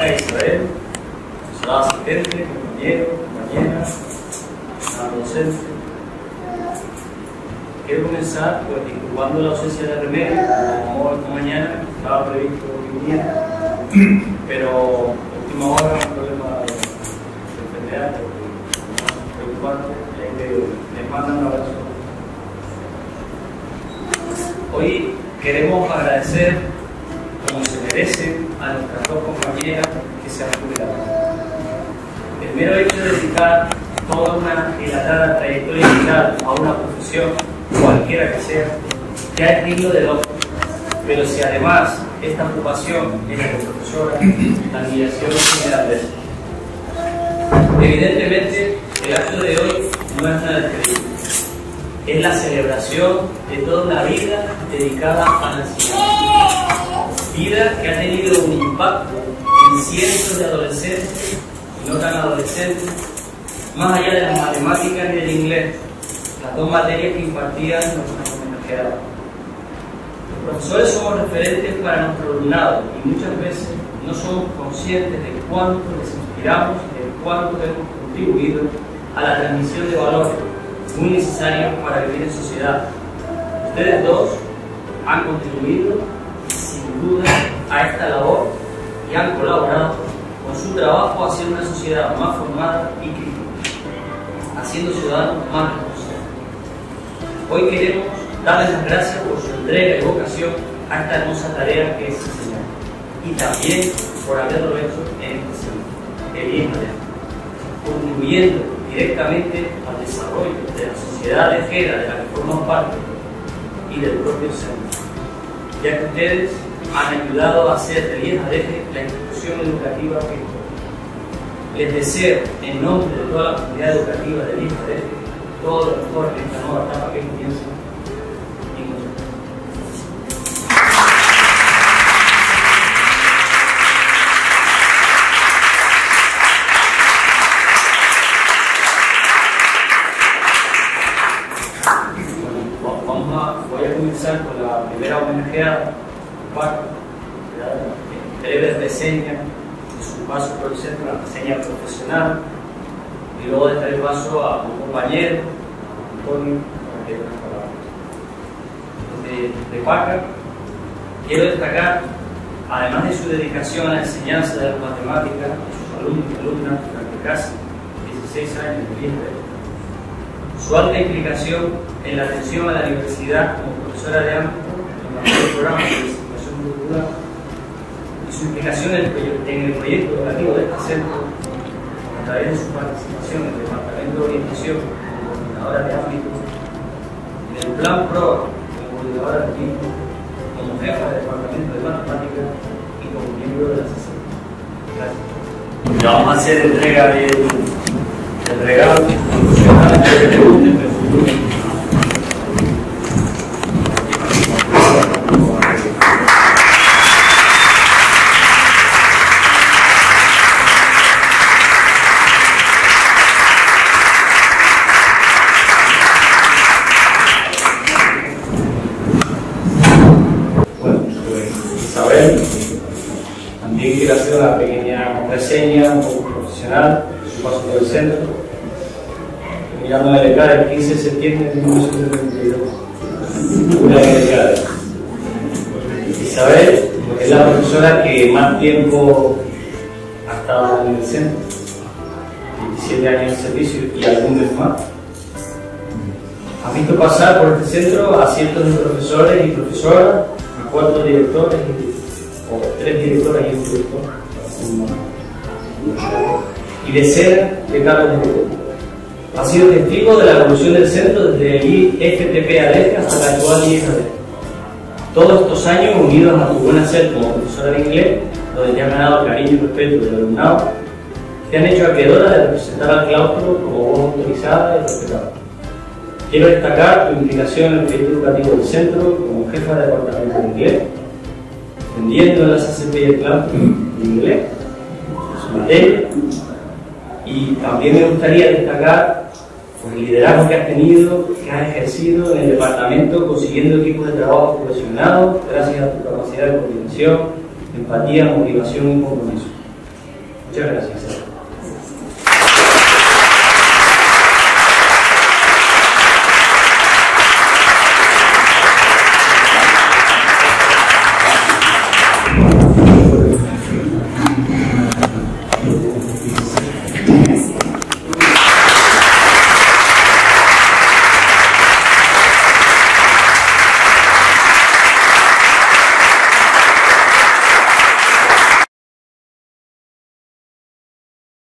Paca, Isabel, su asistente, compañero, compañera, docente. Quiero comenzar pues, disculpando la ausencia de Remedio, como esta mañana estaba previsto que viniera, pero última hora un problema de enfermedad preocupante, les mandan un abrazo. Hoy queremos agradecer, como se merecen, a nuestras dos compañeras que se han jubilado. El mero hecho de dedicar toda una dilatada trayectoria vital a una profesión, cualquiera que sea, ya es digno de elogio. Pero si además esta ocupación es la de profesora, la admiración es general. Evidentemente, el acto de hoy no es una despedida. Es la celebración de toda una vida dedicada a la enseñanza. Vida que ha tenido un impacto en cientos de adolescentes y no tan adolescentes, más allá de las matemáticas y del inglés, las dos materias que impartían nuestros homenajeados. Los profesores somos referentes para nuestro alumnado y muchas veces no somos conscientes de cuánto les inspiramos, de cuánto hemos contribuido a la transmisión de valores muy necesarios para vivir en sociedad. Ustedes dos han contribuido sin duda a esta labor y han colaborado con su trabajo haciendo una sociedad más formada y crítica, haciendo ciudadanos más responsables. Hoy queremos darles las gracias por su entrega y vocación a esta hermosa tarea que es enseñar, y también por haberlo hecho en este centro, el IESADEA, contribuyendo directamente al desarrollo de la sociedad lejera de la que forman parte y del propio centro, ya que ustedes han ayudado a hacer de IESADEA la institución educativa que les deseo, en nombre de toda la comunidad educativa de IESADEA, todo lo mejor en esta nueva etapa que comienza. Voy a comenzar con la primera homenajeada, Paca, breve reseña de su paso por el centro, una reseña profesional, y luego daré paso a un compañero, Antonio, para que dé unas palabras. De Paca, quiero destacar, además de su dedicación a la enseñanza de las matemáticas de sus alumnos y alumnas durante casi 16 años de vida, su alta implicación en la atención a la diversidad como profesora de ámbito en los programas de investigación cultural y su implicación en el proyecto educativo de este centro a través de su participación en el Departamento de Orientación como coordinadora de ámbito, en el Plan PRO como coordinadora de equipo, como jefa del Departamento de Matemáticas y como miembro de la sesión. Gracias. Ya vamos a hacer entrega del regalo institucional que te guste en el futuro. Bueno, pues Isabel también quiero hacer una pequeña reseña un poco profesional de su paso por el centro. Mirando la década del 15 de septiembre de 1932. Una década. Isabel es la profesora que más tiempo ha estado en el centro, 17 años de servicio y algunos más. Ha visto pasar por este centro a cientos de profesores y profesoras, a 4 directores, o 3 directoras y un director, y decenas de cargos de gobierno. Ha sido testigo de la evolución del centro desde el IFTP ADEC hasta la actual IESADEA. Todos estos años unidos a tu buen hacer como profesora de inglés, donde te has ganado el cariño y respeto del alumnado, te han hecho acreedora de representar al claustro como voz autorizada y respetada. Quiero destacar tu implicación en el proyecto educativo del centro como jefa de departamento de inglés, atendiendo en las ACP y el claustro de inglés, su materia. Y también me gustaría destacar pues, el liderazgo que has tenido, que has ejercido en el departamento, consiguiendo equipos de trabajo cohesionados gracias a tu capacidad de coordinación, empatía, motivación y compromiso. Muchas gracias.